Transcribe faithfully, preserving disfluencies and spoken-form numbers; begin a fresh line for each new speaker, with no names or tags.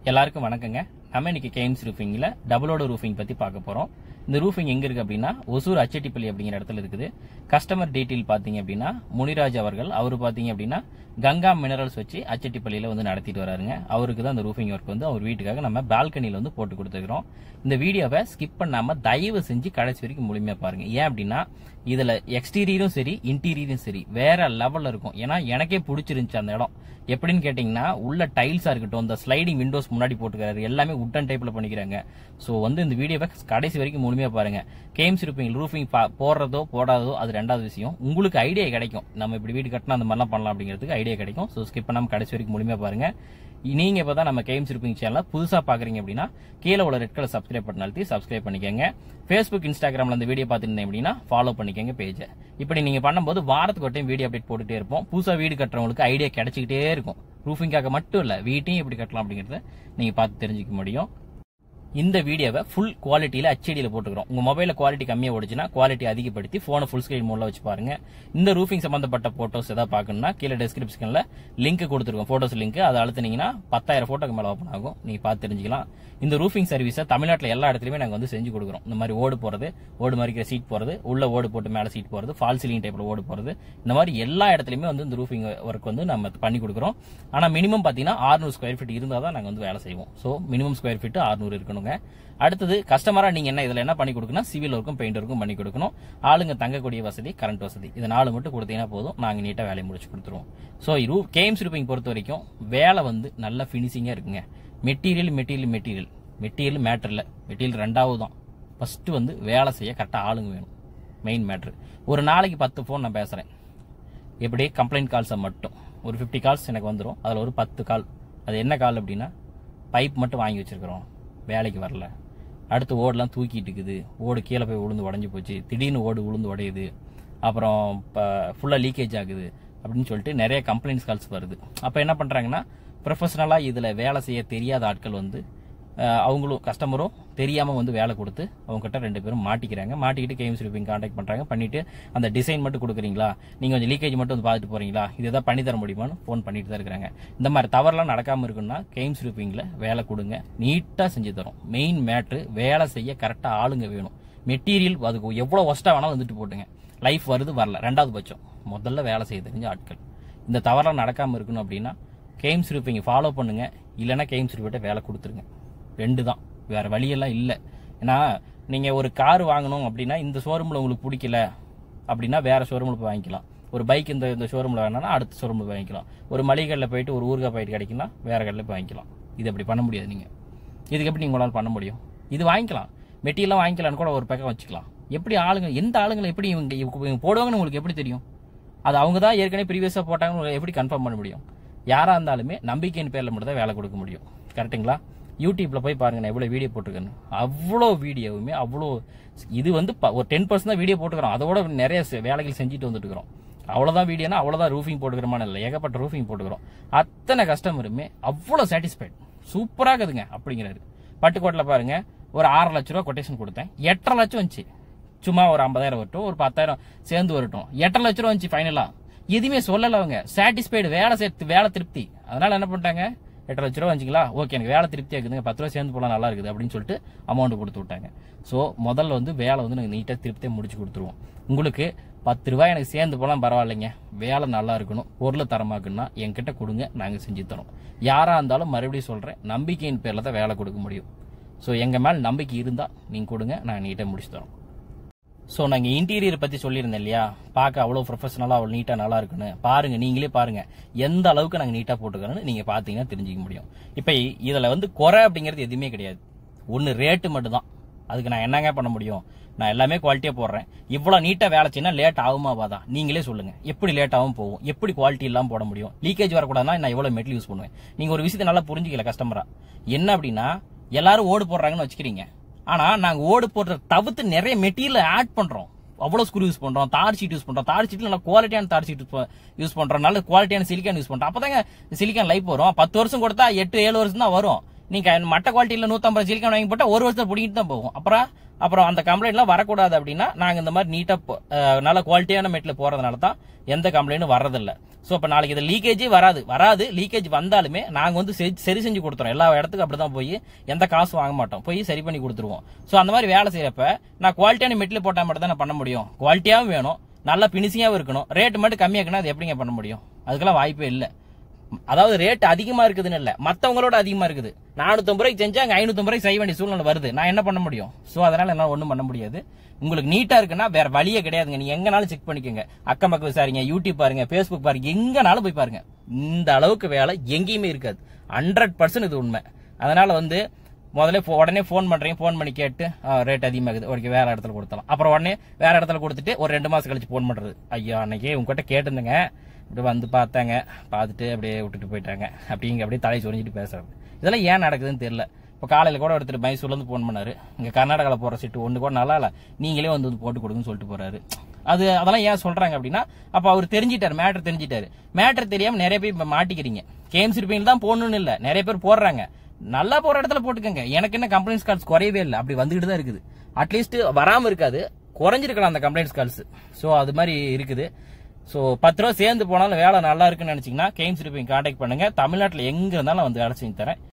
எல்லாருக்கும் வணக்கங்க. நம்ம இன்னைக்கு கேம்ஸ் ரூஃபிங்ல டபுளோட ரூஃபிங் பத்தி பார்க்க போறோம். இந்த ரூஃபிங் எங்க இருக்கு அப்படின்னா ஒசூர் அச்சட்டிப்பள்ளி அப்படிங்கிற இடத்துல இருக்குது. கஸ்டமர் டீடைல் பாத்தீங்க அப்படின்னா முனிராஜ் அவர்கள். அவரு பாத்தீங்க அப்படின்னா கங்கா மினரல்ஸ் வச்சு அச்சட்டிப்பள்ளியில வந்து நடத்திட்டு வராருங்க. அவருக்கு தான் அந்த ரூஃபிங் ஒர்க் வந்து அவர் வீட்டுக்காக நம்ம பால்கனில வந்து போட்டு கொடுத்துருக்கோம். இந்த வீடியோவை ஸ்கிப் பண்ணாம தயவு செஞ்சு கடைசி வரைக்கும் முழுமையா பாருங்க. ஏன் அப்படின்னா இதுல எக்ஸ்டீரியரும் சரி இன்டீரியரும் சரி வேற லெவல்ல இருக்கும். ஏன்னா எனக்கே பிடிச்சிருந்துச்சு அந்த இடம். எப்படின்னு கேட்டீங்கன்னா உள்ள டைல்ஸா இருக்கட்டும், இந்த ஸ்லைடிங் விண்டோஸ் முன்னாடி போட்டுக்கிறாரு, எல்லாமே உட்டன் டைப்ல பண்ணிக்கிறாங்க. சோ வந்து இந்த வீடியோவை கடைசி வரைக்கும் முழுமையா பாருங்க. கேம்ஸ் ரூஃபிங் ரூஃபிங் போடுறதோ போடாதோ அது ரெண்டாவது விஷயம். உங்களுக்கு ஐடியா கிடைக்கும், நம்ம இப்படி வீடு கட்டினா அந்த மாதிரிலாம் பண்ணலாம் அப்படிங்கிறதுக்கு ஐடியா கிடைக்கும். ஸோ ஸ்கிப் பண்ணாம கடைசி வரைக்கும் முழுமையா பாருங்க. நீங்க இப்பதான் நம்ம கேம்ஸ் ரூஃபிங் சேனலை புதுசா பாக்குறீங்க அப்படின்னா கீழே உள்ள ரெட் கலர் சப்ஸ்கிரைப் பட்டன் அழுத்தி சப்ஸ்கிரைப் பண்ணிக்கோங்க. ஃபேஸ்புக் இன்ஸ்டாகிராம்ல இந்த வீடியோ பார்த்துருந்தேன் அப்படின்னா ஃபாலோ பண்ணிக்கோங்க பேஜை. இப்படி நீங்க பண்ணும்போது வாரத்துக்கு ஒரு டைம் வீடியோ அப்டேட் போட்டுட்டே இருப்போம். புதுசா வீடு கட்டுறவங்களுக்கு ஐடியா கிடைச்சிக்கிட்டே இருக்கும். ரூஃபிங்காக மட்டும் இல்ல, வீட்டையும் எப்படி கட்டலாம் அப்படிங்கறத நீங்க பார்த்து தெரிஞ்சுக்க முடியும். இந்த வீடியோவை ஃபுல் குவாலிட்டியில ஹெச்டில போட்டுக்கிறோம். உங்க மொபைல குவாலிட்டி கம்மியா ஓடுச்சுன்னா குவாலிட்டி அதிகப்படுத்தி போனை ஃபுல் ஸ்கிரீன் மோட்ல வச்சு பாருங்க. இந்த ரூஃபிங் சம்பந்தப்பட்ட போட்டோஸ் ஏதாவது பார்க்கணும்னா கீழே டிஸ்கிரிப்ஷன்ல லிங்க் கொடுத்துருக்கோம், போட்டோஸ் லிங்க். அதை அழுத்தினீங்கன்னா பத்தாயிரம் போட்டோக்கு மேல ஓப்பன் ஆகும். நீங்க பார்த்து தெரிஞ்சுக்கலாம். இந்த ரூஃபிங் சர்வீஸை தமிழ்நாட்டில் எல்லா இடத்துலயுமே நாங்க வந்து செஞ்சு கொடுக்குறோம். இந்த மாதிரி ஓடு போறது, ஓடு மறிக்கிற சீட் போறது, உள்ள ஓடு போட்டு மேல சீட் போறது, ஃபால் சீலிங் டைப்ல ஓடு போறது, இந்த மாதிரி எல்லா இடத்துலயுமே வந்து இந்த ரூஃபிங் ஒர்க் வந்து நம்ம பண்ணி கொடுக்குறோம். ஆனா மினிமம் பாத்தீங்கன்னா அறுநூறு ஸ்கொயர் ஃபீட் இருந்தா தான் நாங்க வந்து வேலை செய்வோம். சோ மினிமம் ஸ்கொயர் ஃபீட் அறுநூறு இருக்கணுங்க. அடுத்தது கஸ்டமரா நீங்க என்ன இதுல என்ன பண்ணி கொடுக்கணும், சிவில் ஒர்க்கும் பெயிண்ட் ஒர்க்கும் பண்ணி கொடுக்கணும். ஆளுங்க தங்கக்கூடிய வசதி, கரண்ட் வசதி, இது நாலு மட்டும் கொடுத்தீங்கன்னா போதும், நாங்க நீட்டா வேலையை முடிச்சு கொடுத்துருவோம். சோ கேம்ஸ் ரூஃபிங் பொறுத்த வரைக்கும் வேலை வந்து நல்ல பினிஷிங்கா இருக்குங்க. Material material material material matter இல்ல, மெட்டீரியல் ரெண்டாவது தான். ஃபர்ஸ்ட் வந்து வேலை செய்ய கரெக்டா ஆளுங்க வேணும், மெயின் மேட்ரு. ஒரு நாளைக்கு பத்து போன் நான் பேசுறேன். எப்படி கம்ப்ளைண்ட் கால்ஸை மட்டும் ஒரு பிப்டி கால்ஸ் எனக்கு வந்துடும். அதுல ஒரு பத்து கால், அது என்ன கால் அப்படின்னா பைப் மட்டும் வாங்கி வச்சிருக்கிறோம், வேலைக்கு வரல. அடுத்து ஓடெல்லாம் தூக்கிட்டு இருக்குது, ஓடு கீழே போய் உளுந்து உடஞ்சி போச்சு, திடீர்னு ஓடு உளுந்து உடையுது, அப்புறம் ஃபுல்லா லீக்கேஜ் ஆகுது அப்படின்னு சொல்லிட்டு நிறைய கம்ப்ளைண்ட்ஸ் கால்ஸ் வருது. அப்ப என்ன பண்றாங்கன்னா ப்ரொஃபஷனலா இதுல வேலை செய்ய தெரியாத ஆட்கள் வந்து அவங்களும் கஸ்டமரும் தெரியாம வந்து வேலை கொடுத்து அவங்க கிட்ட ரெண்டு பேரும் மாட்டிக்கிறாங்க. மாட்டிக்கிட்டு கேம்ஸ் ரூஃபிங் கான்டாக்ட் பண்றாங்க. பண்ணிட்டு அந்த டிசைன் மட்டும் கொடுக்குறீங்களா, நீங்க கொஞ்சம் லீக்கேஜ் மட்டும் வந்து பார்த்துட்டு போறீங்களா, இதை தான் பண்ணி தர முடியுமான்னு போன் பண்ணிட்டு தான் இருக்காங்க. இந்த மாதிரி தவறுலாம் நடக்காம இருக்குன்னா கேம்ஸ் ரூஃபிங்ல வேலை கொடுங்க, நீட்டா செஞ்சு தரோம். மெயின் மேட்ரு வேலை செய்ய கரெக்டா ஆளுங்க வேணும். மெட்டீரியல் அதுக்கு எவ்வளவு ஒஸ்டா வேணாலும் வந்துட்டு போட்டுங்க, லைஃப் வருது வரல ரெண்டாவது பட்சம். முதல்ல வேலை செய்ய தெரிஞ்ச ஆட்கள். இந்த தவறுலாம் நடக்காம இருக்கணும் அப்படின்னா கேம்ஸ் ரூஃபிங் ஃபாலோ பண்ணுங்க, இல்லைன்னா கேம்ஸ் ரூஃபிட்ட வேலை கொடுத்துருங்க. ரெண்டு தான், வேற வழியெல்லாம் இல்லை. ஏன்னா நீங்க ஒரு கார் வாங்கணும் அப்படின்னா இந்த ஷோரூம்ல உங்களுக்கு பிடிக்கல அப்படின்னா வேற ஷோரூம்ல போய் வாங்கிக்கலாம். ஒரு பைக் இந்த இந்த ஷோரூம்ல வேணா அடுத்த ஷோரூம்ல போய் வாங்கிக்கலாம். ஒரு மளிகை கடையில் போயிட்டு ஒரு ஊறுகாய் பாக்கெட் கிடைக்குன்னா வேற கடையில் போய் வாங்கிக்கலாம். இது அப்படி பண்ண முடியாது. நீங்க இதுக்கு எப்படி நீங்க உங்களால் பண்ண முடியும்? இது வாங்கிக்கலாம், மெட்டீரியலாம் வாங்கிக்கலாம்னு கூட ஒரு பக்கம் வச்சுக்கலாம். எப்படி ஆளுங்க, எந்த ஆளுங்களை எப்படி இவங்க போடுவாங்கன்னு உங்களுக்கு எப்படி தெரியும்? அது அவங்க தான் ஏற்கனவே ப்ரீவியஸா போட்டாங்கன்னு எப்படி கன்ஃபார்ம் பண்ண முடியும்? யாரா இருந்தாலுமே நம்பிக்கையின் பேர்ல மட்டும் தான் வேலை கொடுக்க முடியும். கரெக்டுங்களா? யூடியூப்ல போய் பாருங்க, நான் எவ்வளவு வீடியோ போட்டுருக்கேன். அவ்வளோ வீடியோவுமே அவ்வளோ, இது வந்து ஒரு டென் பர்சன்ட் தான் வீடியோ போட்டுக்கிறோம். அதோட நிறைய வேலைகள் செஞ்சுட்டு வந்துட்டு இருக்கிறோம். அவ்வளவுதான் வீடியோனா அவ்வளவுதான் ரூஃபிங் போட்டுக்கிறமான இல்லை, ஏகப்பட்ட ரூஃபிங் போட்டுக்கிறோம். அத்தனை கஸ்டமருமே அவ்வளோ சாட்டிஸ்ஃபைட், சூப்பரா இருக்குதுங்க அப்படிங்கிறாரு. பட்டுக்கோட்டில் பாருங்க, ஒரு ஆறு லட்ச ரூபா கொட்டேஷன் கொடுத்தேன், எட்டரை லட்சம் வந்துச்சு. சும்மா ஒரு ஐம்பதாயிரம் வரட்டும், ஒரு பத்தாயிரம் சேர்ந்து வரட்டும், எட்டரை லட்ச ரூபா வந்துச்சு ஃபைனலா. எதுவுமே சொல்லல அவங்க, சாட்டிஸ்ஃபைடு, வேலை சேர்த்து வேலை திருப்தி. அதனால என்ன பண்ணிட்டாங்க, எட்டு லட்ச ரூபா வந்துச்சுங்களா, ஓகே எனக்கு வேலை திருப்தியா இருக்குதுங்க, பத்து ரூபா சேர்ந்து போலாம் நல்லா இருக்குது அப்படின்னு சொல்லிட்டு அமௌண்ட் கொடுத்து விட்டாங்க. ஸோ முதல்ல வந்து வேலை வந்து நாங்கள் நீட்டாக திருப்தியாக முடிச்சு கொடுத்துருவோம். உங்களுக்கு பத்து ரூபாய் எனக்கு சேர்ந்து போலாம் பரவாயில்லைங்க, வேலை நல்லா இருக்கணும், பொருளை தரமாக்குன்னா என்கிட்ட கொடுங்க, நாங்கள் செஞ்சு தரோம். யாரா இருந்தாலும் மறுபடியும் சொல்றேன், நம்பிக்கையின் பேர்ல தான் வேலை கொடுக்க முடியும். ஸோ எங்க மேல நம்பிக்கை இருந்தா நீங்க கொடுங்க, நாங்கள் நீட்டாக முடிச்சு தரோம். ஸோ நாங்கள் இன்டீரியர் பத்தி சொல்லியிருந்தேன் இல்லையா, பார்க்க அவ்வளோ ப்ரொஃபஷனலா அவ்வளோ நீட்டா நல்லா இருக்குன்னு பாருங்க. நீங்களே பாருங்க எந்த அளவுக்கு நாங்கள் நீட்டா போட்டுக்கிறோன்னு நீங்க பாத்தீங்கன்னா தெரிஞ்சுக்க முடியும். இப்ப இதுல வந்து குறை அப்படிங்கிறது எதுவுமே கிடையாது, ஒன்னு ரேட்டு மட்டும் தான். அதுக்கு நான் என்னங்க பண்ண முடியும்? நான் எல்லாமே குவாலிட்டியா போடுறேன். இவ்வளவு நீட்டா வேலை செய்யனா லேட் ஆகுமா ஆகாதா நீங்களே சொல்லுங்க. எப்படி லேட் ஆகும் போகும், எப்படி குவாலிட்டி இல்லாம போட முடியும்? லீக்கேஜ் வரக்கூடாதுன்னா நான் எவ்வளவு மெட்டீரியல் யூஸ் பண்ணுவேன்? நீங்க ஒரு விஷயத்தை நல்லா புரிஞ்சுக்கல கஸ்டமரா. என்ன அப்படின்னா எல்லாரும் ஓடு போடுறாங்கன்னு வச்சுக்கிறீங்க, ஆனா நாங்க ஓடு போடுற தவிர்த்து நிறைய மெட்டீரியல் ஆட் பண்றோம். அவ்வளவு ஸ்க்ரூ யூஸ் பண்றோம், தார் ஷீட் யூஸ் பண்றோம். தார் ஷீட்ல நல்ல குவாலிட்டியான தார் ஷீட் யூஸ் பண்றோம், நல்ல குவாலிட்டியான சிலிக்கான் யூஸ் பண்றோம். அப்பதாங்க சிலிக்கான் லைஃப் வரும். பத்து வருஷம் கொடுத்தா எட்டு ஏழு வருஷம் தான் வரும். நீங்க மட்ட குவாலிட்டியில நூத்தி ஐம்பது சிலிக்கான் வாங்கி போட்டா ஒரு வருஷம் பிடிக்கிட்டு தான் போகும். அப்புறம் அப்புறம் அந்த கம்ப்ளைண்ட்லாம் வரக்கூடாது அப்படின்னா நாங்க இந்த மாதிரி நீட்டா நல்ல குவாலிட்டியான மெட்டீரியல் போறதுனால தான் எந்த கம்ப்ளைண்டும் வர்றதில்ல. சோ இப்ப நாளைக்கு இது லீக்கேஜே வராது வராது லீக்கேஜ் வந்தாலுமே நாங்க வந்து சரி செஞ்சு கொடுத்துறோம். எல்லா இடத்துக்கும் அப்படிதான் போய் எந்த காசும் வாங்க மாட்டோம், போய் சரி பண்ணி கொடுத்துருவோம். சோ அந்த மாதிரி வேலை செய்யறப்ப நான் குவாலிட்டியான மெட்டீரியல் போட்டா மட்டும் தான் நான் பண்ண முடியும். குவாலிட்டியாவும் வேணும், நல்லா பினிஷிங்காவும் இருக்கணும். ரேட் மட்டும் கம்மியாக்குனா அது எப்படிங்க பண்ண முடியும்? அதுக்கெல்லாம் வாய்ப்பே இல்லை. அதாவது ரேட் அதிகமா இருக்குதுன்னு இல்ல, மத்தவங்களோட அதிகமா இருக்குது. நானூத்தி ஐம்பது ரூபாய்க்கு செஞ்சா அங்க ஐநூத்தி ஐம்பது ரூபாய்க்கு செய்ய வேண்டிய சூழ்நிலை வருது. நான் என்ன பண்ண முடியும்? சோ அதனால என்னால ஒண்ணும் பண்ண முடியாது. உங்களுக்கு நீட்டா இருக்குன்னா வேற வழியே கிடையாதுங்க. நீங்க எங்கனாலும் செக் பண்ணிக்கோங்க, அக்கம் பக்கம் விசாரிங்க, யூடியூப் பாருங்க, பேஸ்புக் பாருங்க, எங்கனாலும் போய் பாருங்க. இந்த அளவுக்கு வேலை எங்கேயுமே இருக்காது. ஹண்ட்ரட் பர்சன்ட் இது உண்மை. அதனால வந்து முதல்ல உடனே போன் பண்றீங்க, போன் பண்ணி கேட்டு ரேட் அதிகமாகுது, ஓகே வேற இடத்துல கொடுத்தலாம். அப்புறம் உடனே வேற இடத்துல கொடுத்துட்டு ஒரு ரெண்டு மாசம் கழிச்சு போன் பண்றது, ஐயா அன்னைக்கு உங்ககிட்ட கேட்டிருந்தேங்க, இப்படி வந்து பார்த்தாங்க, பார்த்துட்டு அப்படியே விட்டுட்டு போயிட்டாங்க அப்படிங்க, அப்படியே தலை சொரிஞ்சிட்டு பேசுறது. இதெல்லாம் ஏன் நடக்குதுன்னு தெரியல. இப்போ காலையில கூட ஒருத்தர் மைசூர்ல இருந்து போன் பண்ணாரு, இங்க கர்நாடகாவில் போற சீட்டு ஒன்று கூட நல்லா இல்ல, நீங்களே வந்து போட்டு கொடுங்கன்னு சொல்லிட்டு போறாரு. அது அதெல்லாம் ஏன் சொல்றாங்க அப்படின்னா, அப்ப அவர் தெரிஞ்சிட்டாரு, மேட்டர் தெரிஞ்சிட்டாரு. மேட்டர் தெரியாம நிறைய பேர் இப்ப மாட்டிக்கிறீங்க. கேம்ஸ் இருப்பீங்க தான் போடணும்னு இல்ல, நிறைய பேர் போடுறாங்க. நல்லா போற இடத்துல போட்டுக்கங்க. எனக்கு என்ன கம்ப்ளைண்ட்ஸ் கால்ஸ் குறையவே இல்லை, அப்படி வந்துகிட்டு தான் இருக்குது. அட்லீஸ்ட் வராம இருக்காது, குறைஞ்சிருக்கலாம் அந்த கம்ப்ளைண்ட்ஸ் கால்ஸ். சோ அது மாதிரி இருக்குது. சோ பத்து ரூபா சேர்ந்து போனாலும் வேலை நல்லா இருக்குன்னு நினைச்சீங்கன்னா கேம்ஸ் இருப்பீங்க கான்டாக்ட் பண்ணுங்க. தமிழ்நாட்டில் எங்க இருந்தாலும் வந்து வேலை செஞ்சு தரேன்.